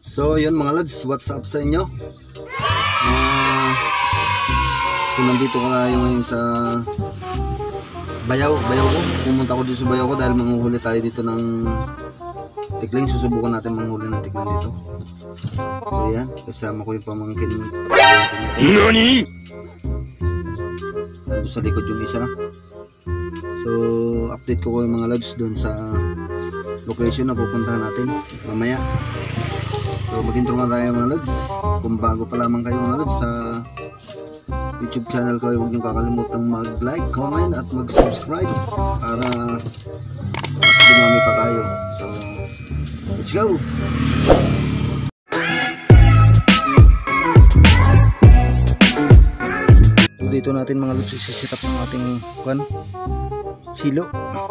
So yun mga lods, what's up sa inyo? So nandito ko na ngayon sa bayaw ko. Pumunta ko dito sa bayaw ko dahil manguhuli tayo dito ng tikling. Susubukan natin manghuli ng tikling dito. So yan, kasama ko yung pamangkin. NANI? Nandun sa likod yung isa. So update ko yung mga lods doon sa location na pupuntahan natin mamaya. So mag-intro na tayo mga lods. Kung bago pa lamang kayo mga lods sa YouTube channel ko, huwag niyong kakalimutang mag-like, comment at mag-subscribe para mas dumami pa tayo. So let's go! So dito natin mga lods isisit up ng ating silo.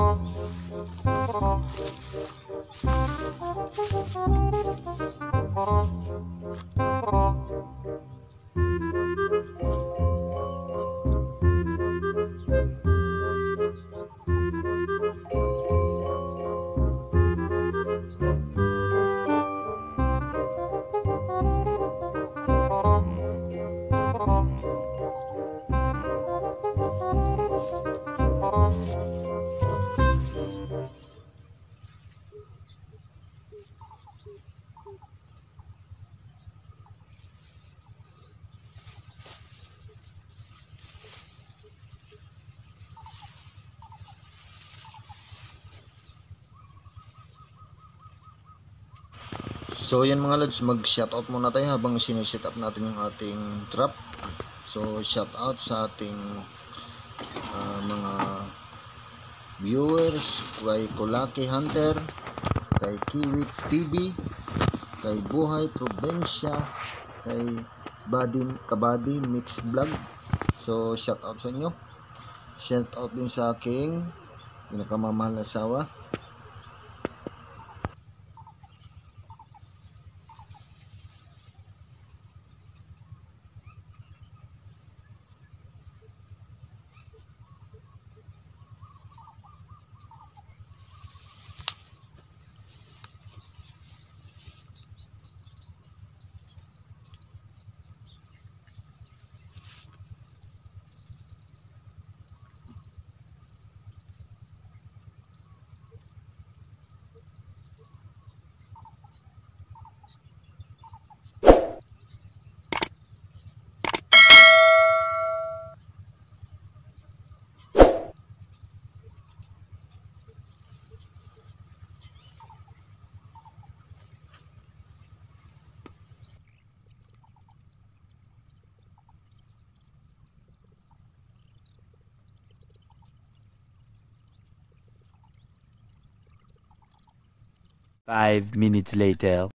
So yan mga lods, mag-shoutout muna tayo habang siniset up natin yung ating trap. So shoutout sa ating mga viewers, kay Kulaki Hunter, kay Kiwi TV, kay Buhay Probinsya, kay Kabady Mix Vlog. So shoutout sa inyo. Shoutout din sa aking pinakamamahal na asawa. Five minutes later.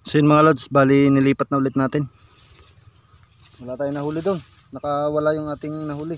So yun mga lods, bali nilipat na ulit natin. Wala tayong nahuli doon. Nakawala yung ating nahuli.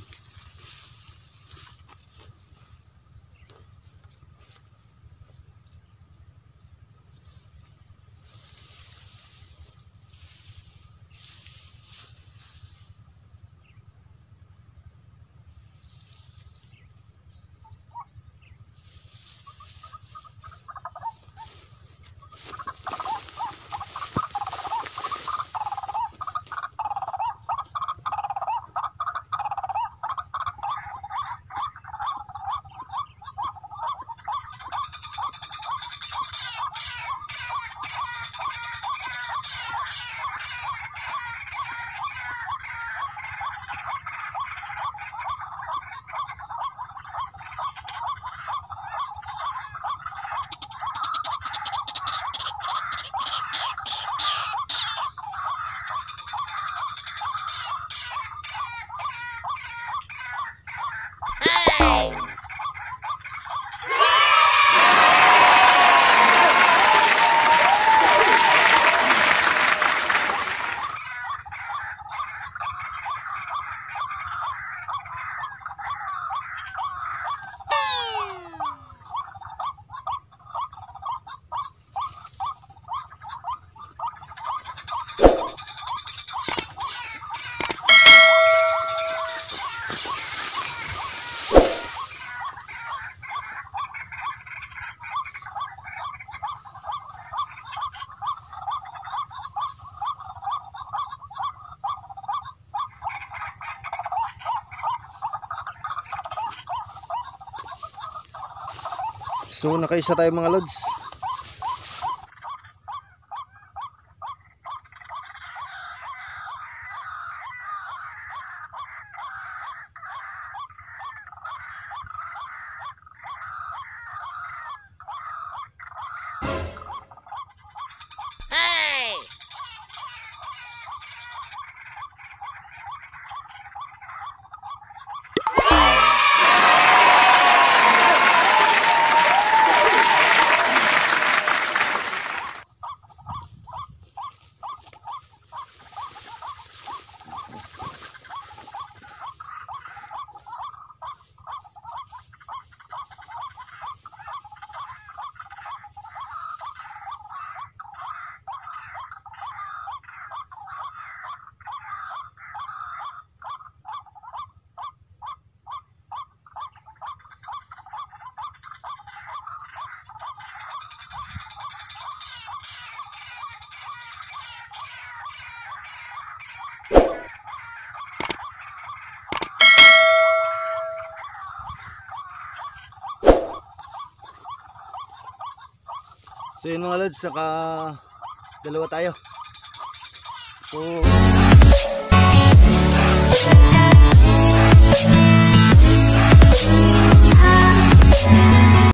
So nakaisa tayo mga lods. So yun mga lods, saka dalawa tayo. So